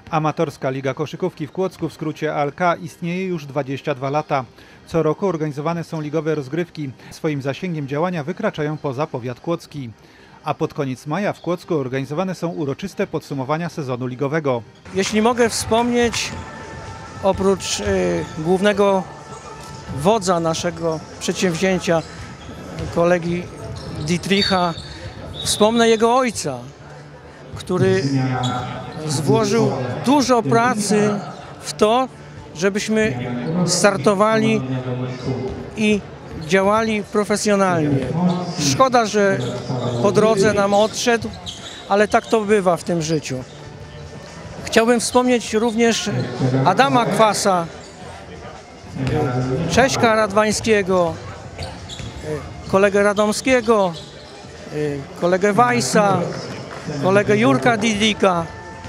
Amatorska Liga Koszykówki w Kłodzku, w skrócie ALK, istnieje już 22 lata. Co roku organizowane są ligowe rozgrywki. Swoim zasięgiem działania wykraczają poza powiat kłodzki. A pod koniec maja w Kłodzku organizowane są uroczyste podsumowania sezonu ligowego. Jeśli mogę wspomnieć, oprócz głównego wodza naszego przedsięwzięcia, kolegi Dietricha, wspomnę jego ojca, który włożył dużo pracy w to, żebyśmy startowali i działali profesjonalnie. Szkoda, że po drodze nam odszedł, ale tak to bywa w tym życiu. Chciałbym wspomnieć również Adama Kwasa, Cześka Radwańskiego, kolegę Radomskiego, kolegę Wajsa, kolegę Jurka Didika,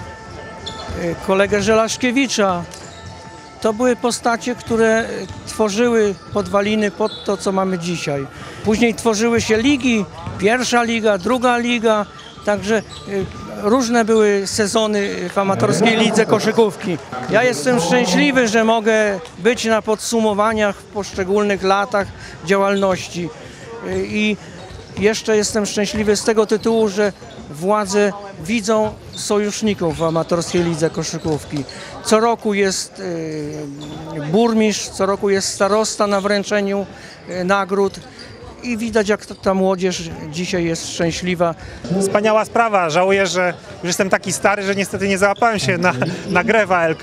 kolegę Żelaszkiewicza. To były postacie, które tworzyły podwaliny pod to, co mamy dzisiaj. Później tworzyły się ligi, pierwsza liga, druga liga, także różne były sezony w amatorskiej lidze koszykówki. Ja jestem szczęśliwy, że mogę być na podsumowaniach w poszczególnych latach działalności. I jeszcze jestem szczęśliwy z tego tytułu, że władze widzą sojuszników w amatorskiej lidze koszykówki. Co roku jest burmistrz, co roku jest starosta na wręczeniu nagród i widać, jak ta młodzież dzisiaj jest szczęśliwa. Wspaniała sprawa. Żałuję, że już jestem taki stary, że niestety nie załapałem się na grę w ALK.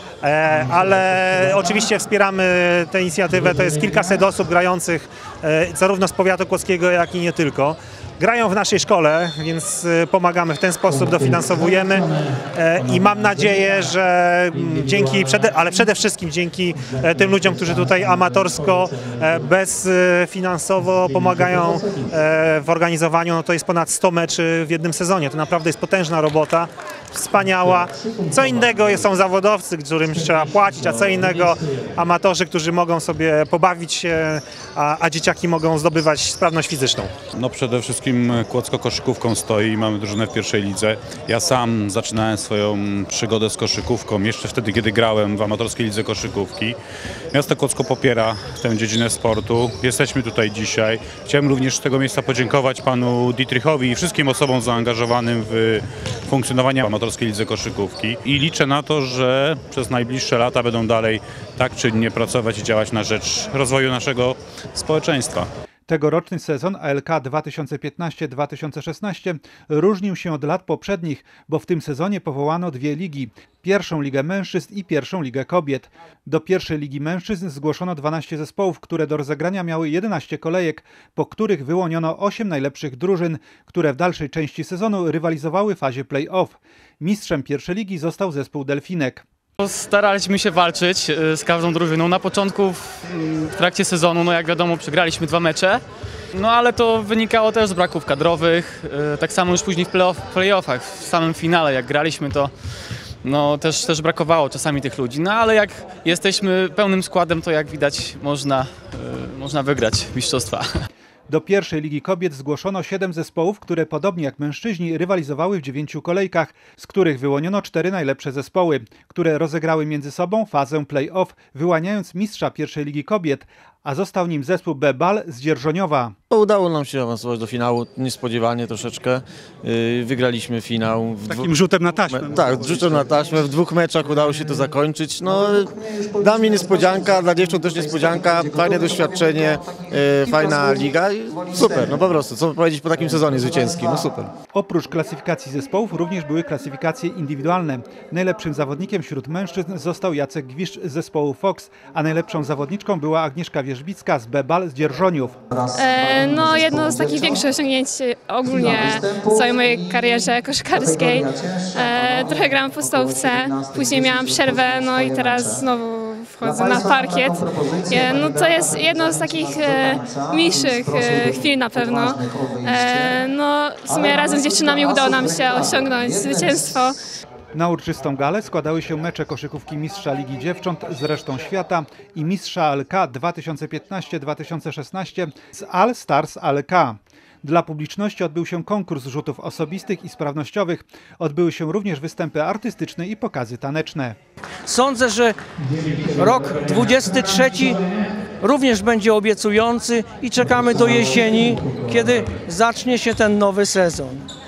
Ale oczywiście wspieramy tę inicjatywę. To jest kilkaset osób grających zarówno z powiatu kłodzkiego, jak i nie tylko. Grają w naszej szkole, więc pomagamy w ten sposób, dofinansowujemy i mam nadzieję, że ale przede wszystkim dzięki tym ludziom, którzy tutaj amatorsko, bezfinansowo pomagają w organizowaniu, no to jest ponad 100 meczy w jednym sezonie. To naprawdę jest potężna robota, wspaniała. Co innego są zawodowcy, którym trzeba płacić, a co innego amatorzy, którzy mogą sobie pobawić się, a dzieciaki mogą zdobywać sprawność fizyczną. No przede wszystkim Kłodzko koszykówką stoi, mamy drużynę w pierwszej lidze. Ja sam zaczynałem swoją przygodę z koszykówką jeszcze wtedy, kiedy grałem w amatorskiej lidze koszykówki. Miasto Kłodzko popiera tę dziedzinę sportu. Jesteśmy tutaj dzisiaj. Chciałem również z tego miejsca podziękować panu Dietrichowi i wszystkim osobom zaangażowanym w funkcjonowanie amatorskiej lidze koszykówki i liczę na to, że przez najbliższe lata będą dalej tak czynnie pracować i działać na rzecz rozwoju naszego społeczeństwa. Tegoroczny sezon ALK 2015-2016 różnił się od lat poprzednich, bo w tym sezonie powołano dwie ligi. Pierwszą Ligę Mężczyzn i pierwszą Ligę Kobiet. Do pierwszej Ligi Mężczyzn zgłoszono 12 zespołów, które do rozegrania miały 11 kolejek, po których wyłoniono 8 najlepszych drużyn, które w dalszej części sezonu rywalizowały w fazie play-off. Mistrzem pierwszej ligi został zespół Delfinek. Staraliśmy się walczyć z każdą drużyną. Na początku, w trakcie sezonu, no jak wiadomo, przegraliśmy 2 mecze, no ale to wynikało też z braków kadrowych. Tak samo już później w playoffach, w samym finale, jak graliśmy, to no, też brakowało czasami tych ludzi. No ale jak jesteśmy pełnym składem, to jak widać można wygrać mistrzostwa. Do pierwszej Ligi Kobiet zgłoszono 7 zespołów, które podobnie jak mężczyźni rywalizowały w 9 kolejkach, z których wyłoniono 4 najlepsze zespoły, które rozegrały między sobą fazę play-off, wyłaniając mistrza pierwszej Ligi Kobiet, a został nim zespół B-Bal z Dzierżoniowa. Udało nam się awansować do finału, niespodziewanie troszeczkę. Wygraliśmy finał. Takim rzutem na taśmę. Tak, rzutem na taśmę. W 2 meczach udało się to zakończyć. No, dla mnie niespodzianka, dla dziewcząt też niespodzianka. Fajne doświadczenie, fajna liga. Super, no po prostu, co powiedzieć po takim sezonie zwycięskim, no super. Oprócz klasyfikacji zespołów również były klasyfikacje indywidualne. Najlepszym zawodnikiem wśród mężczyzn został Jacek Gwiszcz z zespołu Fox, a najlepszą zawodniczką była Agnieszka Wierzbicka z B-Bal z Dzierżoniów. No, jedno z takich większych osiągnięć ogólnie w całej mojej karierze koszykarskiej. Trochę grałam w podstawówce, później miałam przerwę, no i teraz znowu wchodzę na parkiet. No, to jest jedno z takich mniejszych chwil na pewno. No, w sumie razem z dziewczynami udało nam się osiągnąć zwycięstwo. Na uroczystą galę składały się mecze koszykówki mistrza Ligi Dziewcząt z resztą świata i mistrza LK 2015-2016 z All Stars LK. Dla publiczności odbył się konkurs rzutów osobistych i sprawnościowych. Odbyły się również występy artystyczne i pokazy taneczne. Sądzę, że rok 23 również będzie obiecujący i czekamy do jesieni, kiedy zacznie się ten nowy sezon.